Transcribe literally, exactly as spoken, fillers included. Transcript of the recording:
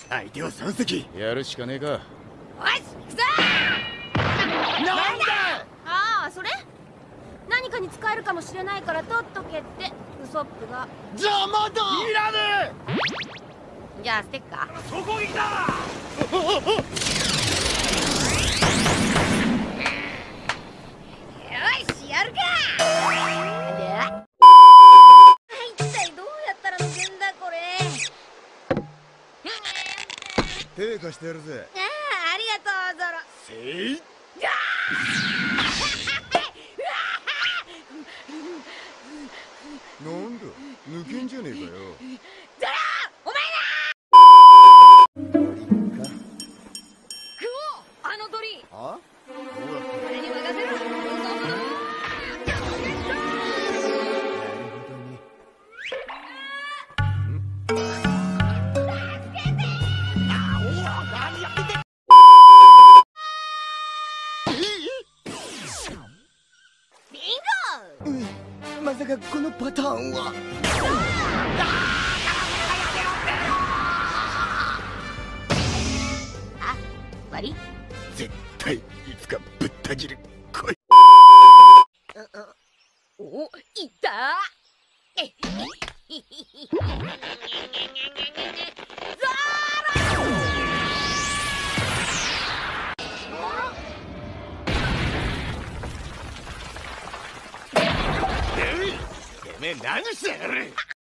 相手はさん隻。 やるしかねえか。 よし行くぞ。 なんだ。 ああ、それ何かに使えるかもしれないから取っとけってウソップが。 邪魔だ。いらねじゃあステッカー。 え。総攻撃だ。 よしやるか。一体どうやったら抜けんだこれ。 手貸してやるぜ。 ああ、ありがとうゾロ。 せい。なんだ、抜けんじゃねえかよ。 ゾロお前だ。クオあの鳥。 あ？ 俺に任せろ。ウソップ。 まさかこのパターンは。 あ、終わり。 絶対いつかぶった切る。来い。 お、いったえってめえ何してやがる。